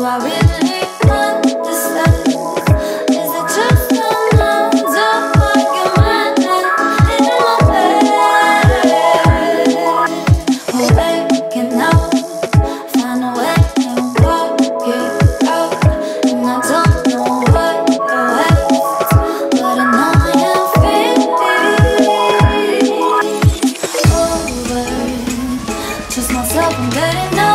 I really understand? Is it just the lines of argument in my head? Awaken now, find a way to walk it out. And I don't know what you're with, but I know I am feeling over. Trust myself, I'm good enough.